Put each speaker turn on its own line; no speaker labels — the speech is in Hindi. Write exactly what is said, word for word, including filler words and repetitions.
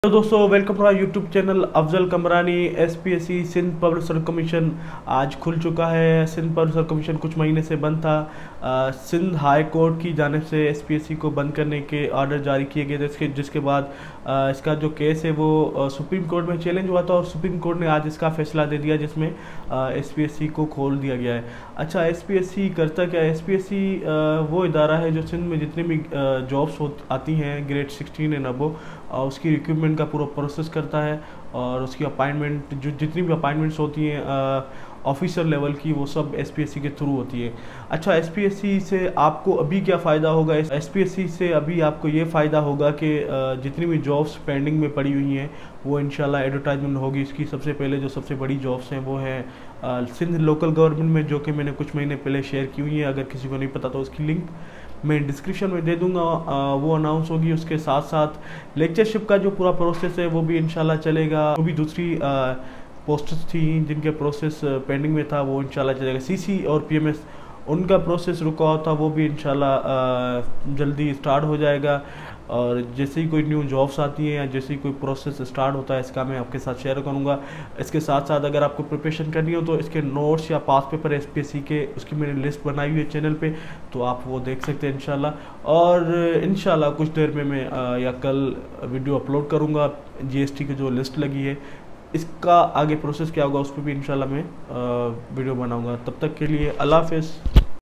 तो दोस्तों welcome to our YouTube channel Afzal Kamrani. SPSC Sindh public service commission आज खुल चुका है। सिंध पब्लिक सर्विस कमीशन कुछ महीने से बंद था। आ, सिंध हाई कोर्ट की जानिब से एसपीएससी को बंद करने के ऑर्डर जारी किए गए थे, जिसके जिसके बाद आ, इसका जो केस है वो आ, सुप्रीम कोर्ट में चैलेंज हुआ था और सुप्रीम कोर्ट ने आज इसका फैसला दे दिया, जिसमें एसपीएससी को खोल दिया गया है। अच्छा, एसपीएससी करता क्या है? एसपीएससी वो इदारा है जो सिंध में जितनी भी जॉब्स आती हैं ग्रेड सिक्सटीन एंड अबो, उसकी रिक्रूटमेंट का पूरा प्रोसेस करता है और उसकी अपॉइंटमेंट जो जितनी भी अपॉइंटमेंट्स होती हैं ऑफिसर लेवल की, वो सब एसपीएससी के थ्रू होती है। अच्छा, एसपीएससी से आपको अभी क्या फ़ायदा होगा? एसपीएससी से अभी आपको ये फ़ायदा होगा कि जितनी भी जॉब्स पेंडिंग में पड़ी हुई हैं वो इंशाल्लाह एडवर्टाइजमेंट होगी। इसकी सबसे पहले जो सबसे बड़ी जॉब्स हैं वो है सिंध लोकल गवर्नमेंट में, जो कि मैंने कुछ महीने पहले शेयर की हुई है। अगर किसी को नहीं पता तो उसकी लिंक मैं डिस्क्रिप्शन में दे दूंगा, वो अनाउंस होगी। उसके साथ साथ लेक्चरशिप का जो पूरा प्रोसेस है वो भी इंशाल्लाह चलेगा। वो भी दूसरी पोस्ट्स थी जिनके प्रोसेस पेंडिंग में था, वो इंशाल्लाह चलेगा। सीसी और पीएमएस उनका प्रोसेस रुका हुआ था, वो भी इंशाल्लाह जल्दी स्टार्ट हो जाएगा। और जैसे ही कोई न्यू जॉब्स आती हैं या जैसे ही कोई प्रोसेस स्टार्ट होता है, इसका मैं आपके साथ शेयर करूंगा। इसके साथ साथ अगर आपको प्रिपरेशन करनी हो तो इसके नोट्स या पास पेपर एसपीएससी के, उसकी मैंने लिस्ट बनाई हुई है चैनल पे, तो आप वो देख सकते हैं इंशाल्लाह। और इंशाल्लाह कुछ देर में मैं या कल वीडियो अपलोड करूँगा जीएसटी की जो लिस्ट लगी है, इसका आगे प्रोसेस क्या होगा उस पर भी इंशाल्लाह मैं वीडियो बनाऊँगा। तब तक के लिए अल्लाह हाफ़िज़।